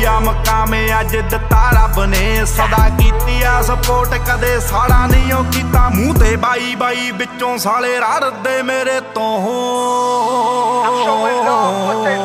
आ मकाम अज दिता रब ने सदा कीती आ सपोर्ट कदे साड़ा नहीं ओ कीता। मूंह ते बाई बाई बिचों साले रड़दे मेरे तो